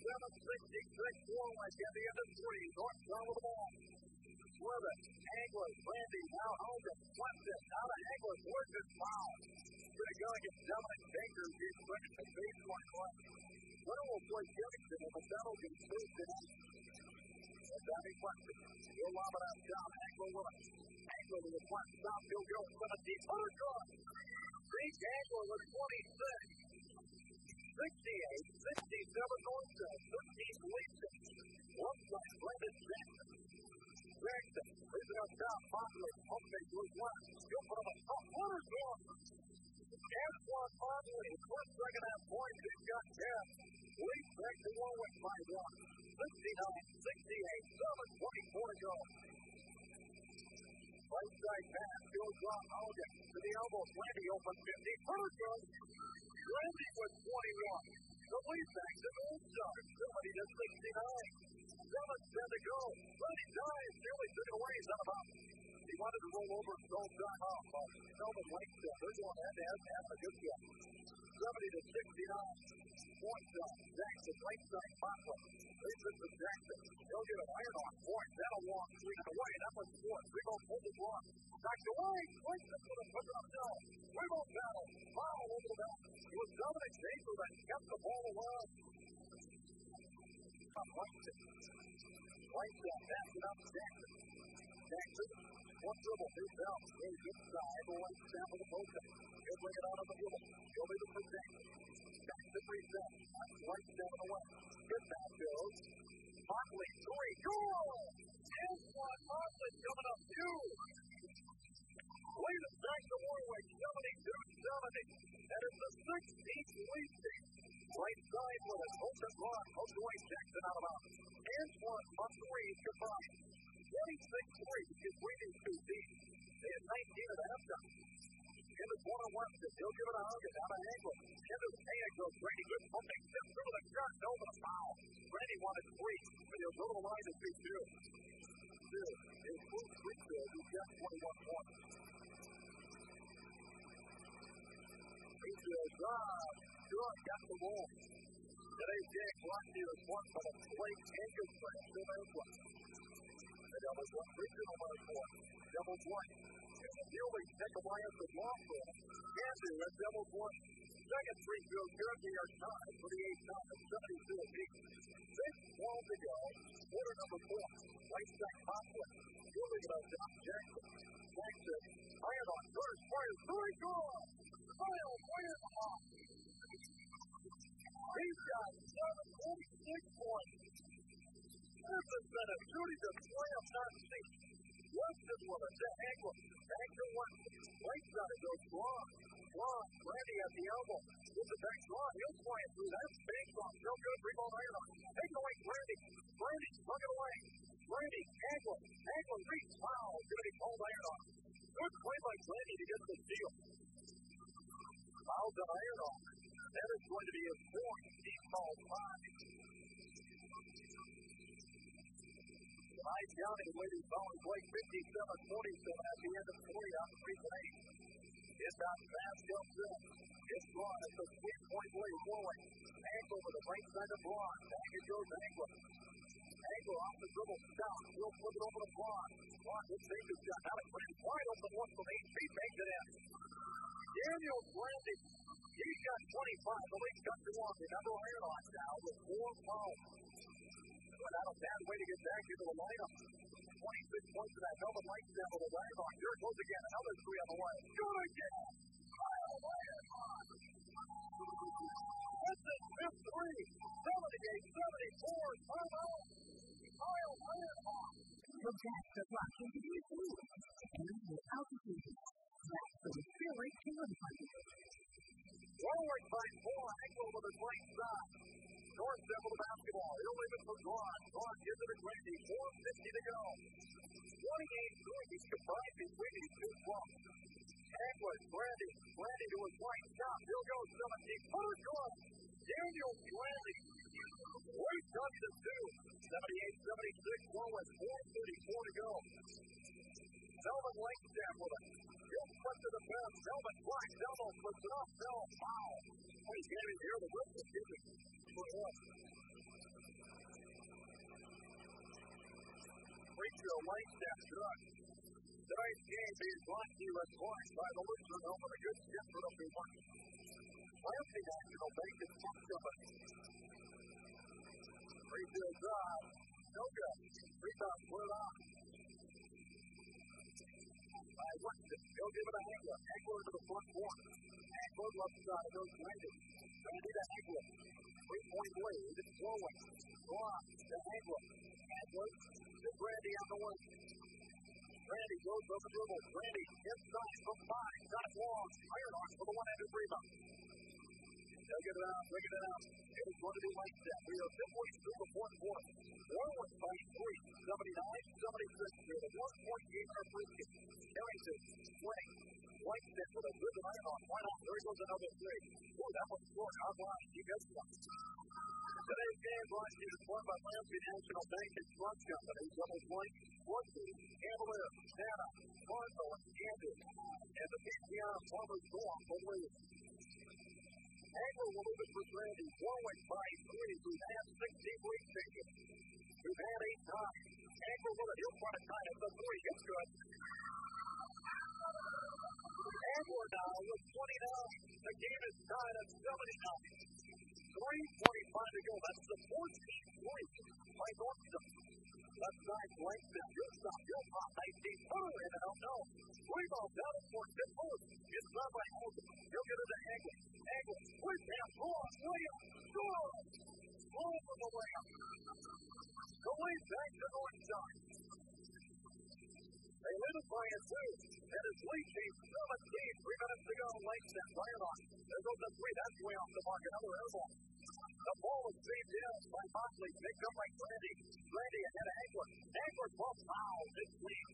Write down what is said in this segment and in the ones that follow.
77-66 Warwick at the end of three. Northtown with the ball. With it. Angler, Brandy, now Hogan, flips it. Out of Angler, works his foul. Going to go against Dominic Baker. He's swinging the baseline right. Winner will play Jefferson, and the battle gets moved tonight. And Danny flips it. He'll lob it out down. Angler with it. Angler with the flat stop. He'll go 17-footer shot. Zeke Angler with 26. 68, 67 Northside, 13 Gleason. One side, Brandon Jackson. Jackson, leaves it up top, Motley, Motley goes left. He'll put on a top footer shot. Antoine Motley, first second half points, he's got 10. Leads back to Warwick by 1. 69-68, 7:24 to go. Right side pass, goes off Hogan to the elbow. Randy open 50. Footer shot. Randy with 21. The lead back to Northside, 70-69. 7:10 to go. Randy dives, nearly took it away. He's out of bounds. He wanted to roll over and throw time off. Melvin Langston, they're going head-to-head and having a good game. 70-69. Point down. Jackson, right side, Motley. Leaves it to Jackson. He'll get an iron on point. That'll walk. Swing it away. That one's fourth. Rebound pulled the block. Back away. Langston with a put it up down. Rebound battle. Foul over the back. It was Dominic Baker that kept the ball alive. Langston. Langston passed it up to Jackson. Jackson. One dribble. Here's down. Here's inside. Langston with the post. He'll bring it out on the dribble. He'll leave it for Jackson. Jackson reset. Langston in the way. Good pass goes. Motley, three, goal! Antoine Motley coming up huge. Lead it back to Warwick, 72-70. That is the 16th lead team. Right side with it. Open block. Hooked away. Jackson out of bounds. Antoine Motley combined. 26-3 between these two teams. They had 19 at the halftime. Into one-on-one. He'll give it a hug. Out of angle. Into the hand goes Brady. Good pumping. Steps through the guard. No, but a foul. Brady wanted 3, but he'll go to the line to shoot 2. Still, his first free throw, he's got 21 points. Free throw drive. Sure, got the ball. Today, Jack Lockney was one for the Blake Ankle frame. Still there's one. The doubles one. Free throw number 4. Doubles one. Nearly take a wire for Lawful. Andrew at double one. Second free throw good. We are tied for the 8th time at 72 apiece. 6:12 to go. Quarter number 4. Right side Motley. He'll leave it up to Jackson. Jackson. Iron on first. Fire 3. Goal. Kyle fires the ball. He's got 746 points. This has been a shooting display of not seen. Weston with it to Angler. Angler one. Right side goes Braun. Braun. Brandy at the elbow. Gives it back Braun. He'll fly it through. That's big Braun. No good. Rebound iron on. Take away Brandy. Brandy slung it away. Brandy. Angler. Angler reads. Foul. Going to be called iron on. Good play by Brandy to get the steal. Foul's on iron on. That is going to be his fourth. Team foul 5. High County leading College Lake 57-47 at the end of 40 on 3-8. It's out fast, comes in. It's Braun at the 3-point lead. Warwick. Angler with the right side of Braun. Back it goes Angler. Angler off the dribble. Stop. He'll flip it over to Braun. Braun hits Baker's shot. Out of frame. Wide open one from 8 feet. Banks it in. Daniel Brandy. He's got 25. The league cuts to 1. Another iron on now with 4 fouls. Not a bad way to get back into the lineup. 26 points to that Melvin Langston with a iron on. Here it goes again. Another 3 on the way. Good again. Kyle iron on. That's his 5th 3. 78-74. Timeout. Kyle iron on. The best of luck continues to move. And with altitude. That's the Spirit Kingdom Party. Warwick by 4. Angler with his right side. Northside with the basketball. He'll leave it for Braun. Braun gives it to Brandy. 4:50 to go. 28 combined between these two clubs. Angler, Brandy. Brandy to his right. Stop. He'll go 17-footer shot. Daniel Brandy. Way touched it too. 78-76. Warwick. 4:34 to go. Melvin Langston with it. He'll put to the pass. Melvin blocks. Elbow puts it up. Fell. Foul. He's getting here. The whistle gives it. for him. Rachel Langstaff good. Tonight's game being brought to you in part by the Lutheran Home of the Good Shepherd of New Market. Lansing National Bank is Pump Company. Rachel drive. No good. Rebound split on. By Winston. He'll give it to Hagler. Hagler to the front corner. Hagler left side goes Randy. Randy to Hagler. 3-point lead. It's flowing. Block to Hagler. Hagler to Randy on the wing. Randy goes over the dribble. Randy inside from 5. Got it long. Iron on for the one-handed rebound. They'll get it out. Bring it out. It is going to be like that. We are 10 points through the fourth quarter. Warwick by 3. 79-76. They're the 1-point game in our first game. Carrington, 20. Whitehead with a good iron on. Right off. There goes another 3. Oh, that was short. Online. He gets one. Today's game brought to you by Lansing National Bank and Trust Company. Double point. Woodley, Cavalier, Santa, Cardinal, and Kansas. And the PCI Farmers Storm will lead. Hagler will move it for Randy. Warwick by 3. We've had 16 weeks taken. We've had 8 times. Hagler with it. He'll try to tie it the 3. It's good. Hagler now with 29. The game is tied at 79. 3:45 to go. That's the 14th point by Northstone. Left side, Langstaff. Good stop. He'll pop 19-footer in and out. No. Rebound down at court. Good move. It's not by Hogan. He'll get it to Hagler. Hagler. Quick pass. Cross. Layup. Score. Over the layup. The lead back to Northside. They lead it by a 2. And his lead team 17. 3 minutes to go. Langstaff. Iron on. There goes the 3. That's way off the mark. Another air ball. The ball is saved in by Motley. Picked up by Randy. Randy ahead of Hagler. Hagler bumps foul. This lead.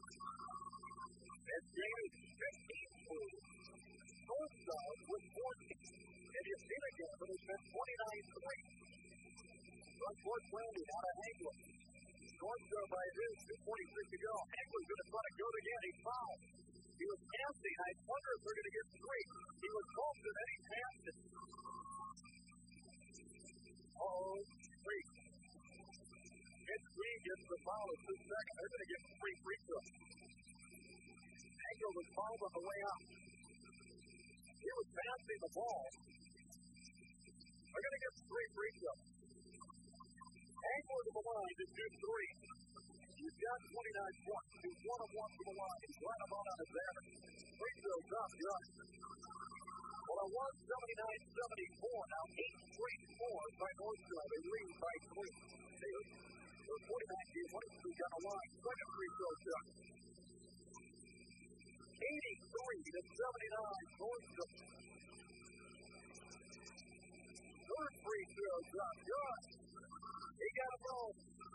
This game is 15-2. Northside with 14. And you've seen it again, but it's been 29-3. Front court Randy out of Hagler. Northside by 2:46 to go. Hagler's going to try to go again. He fouled. He was passing. I wonder if they're going to get 3. He was bumped and then he passed it. Oh, 3. Ed Green gets the foul at 2 seconds. They're going to get 3 free throws. Hagler was fouled on the way out. He was passing the ball. They're going to get 3 free throws. Hagler to the line to shoot 3. He's got 29 points. He's 1 of 1 from the line. He's right about on his average. Free throws up, good. Well, it was 79-74. Now 8 free scores by Northside. They lead by 3. They're 49 games. Winston's got a line. Second free throw shot. 83-79. Northside. Third free throw shot. Good. He got a ball.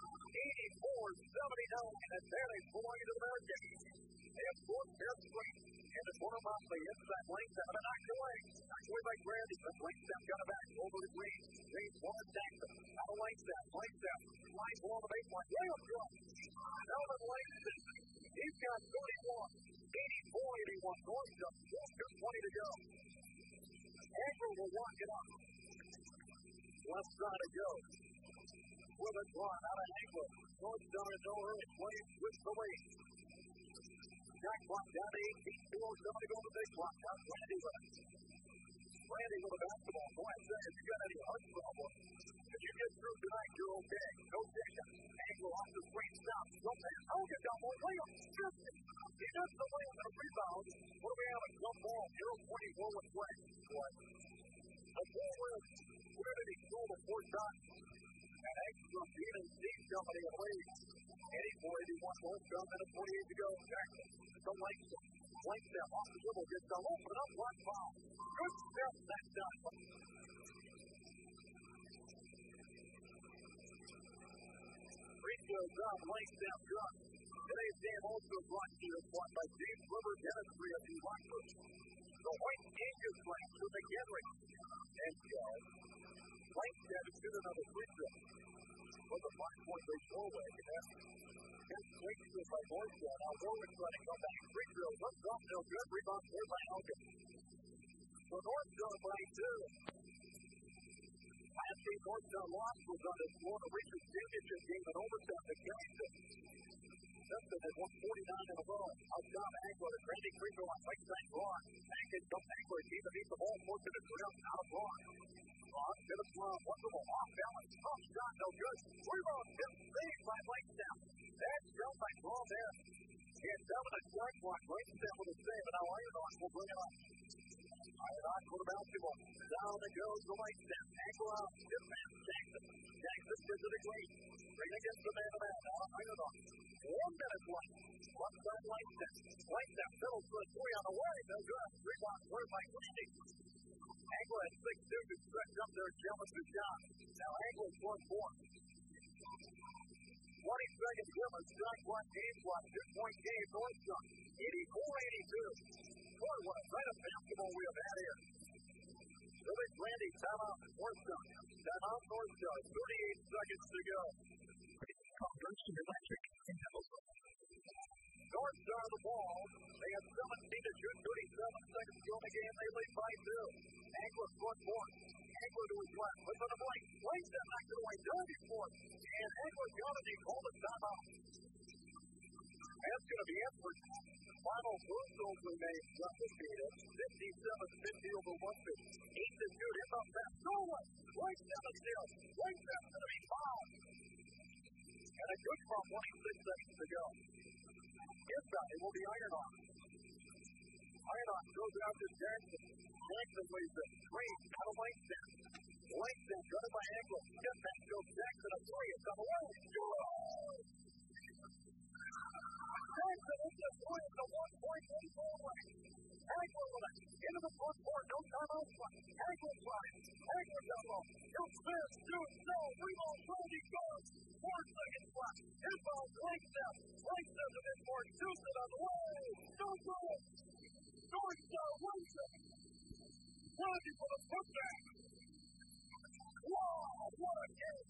84-79. Advantage belonging to the American. They have scored their straight. And the corner Motley inside Langstaff. And knocked away. Knocked away by Randy. But Langstaff got it back. Over to Green. Green one Jackson. Out of Langstaff. Langstaff. Line below the baseline. Layup good. Melvin Langston. He's got 31. 84-81. Northside. 2:20 to go. Hagler will walk it up. Left side to go. With a drawn out of Hagler. Northside in no hurry. Plays with the weight. Shot clock down to 18. 2:07 to go to the big clock. Got Randy with it. Randy with a basketball. Boy, I said, if you got any heart problem, if you get through tonight, you're okay. No chicken. Hagler off the screen. Stop. Don't pass. Hogan got more. Layup. He does the layup and a rebound. What do we have? A jump ball. 0-24 with play. What? A forward. Where did he throw the 4 shots? An extra beat and Steve Company of lead. 84-81. Northside, minute 48 to go. Jackson to Langstaff. Langstaff off the dribble. Gets the open up. Block foul. Good step that time. Free throws up. Langstaff good. Today's game also brought to you by James River Dentistry of New Rockford. The White Angels playing for McHenry. And Langstaff is good another free throw. For the 5-point race forward. And swing through by Northside. Now Warwick trying to come back. Free throw. Runs off. No good. Rebound scored by Hogan. So Northside by 2. last game Georgetown lost was on the Florida Region Championship game in overtime to Kansas. Simpson has won 49 in a row. Out top, Angler to Randy Krieger on right side Braun. Back in comes Angler. He beneath the ball, fortunate for him. Out of Braun. Braun to the slum. Wonderful. Off balance. Tough shot. No good. Rebound. Good save by Langston. That's held by Braun there. He had down a strike block. Langston with a save. And now Ironhawk will bring it up. Ironhawk for the basketball. Down it goes to Langston. Angler out. Good man. Jackson. Jackson gives it a great. Right against the man-to-man. Now Ironhawk. 1 minute left. Left side Langston. Langston fiddles for a three on the way. No good. Rebound scored by Grady. Angler at 6'2" to stretch up there and challenge the shot. Now Angler scored 4. 20 seconds left. Shot clock, game clock. 2-point game. Nordstrom. 84-82. Boy, what a night of basketball we have had here. Billy Randy, timeout. Nordstrom. Timeout Nordstrom. 38 seconds to go. First Electric in Hamilton. Nordstrom the ball. They have 17 to shoot. 37 seconds to go in the game. They lead by 2. Angler scored 4. Angler to his left. Puts on the blank. Langston knocked it away. Dirty for it. And Angler got it. He called a timeout. That's going to be it for final first goals we made. Undefeated. 57-50 over 150. 8 to shoot. Hit the pass. Stolen. Langston the steal. Langston's going to be fouled. And a good from 26 seconds to go. Inside, it will be Ironhawk. Ironhawk goes out to Jackson. Jackson leads it. Green out of Langston. Langston got it by Angler. Get back to Jackson. A three. It's on the way. Jackson is the three. It's a 1-point lead forward. Angler with it. Into the front court. No timeout. Angler tries. Angler down low. He'll spin. Shoot. No. Rebound. Randy goes. 4 seconds left. Inbound. Langston. Langston to midcourt. Shoots it on the way. No good. Georgetown wins it. Randy for the putback. Wow. What a game.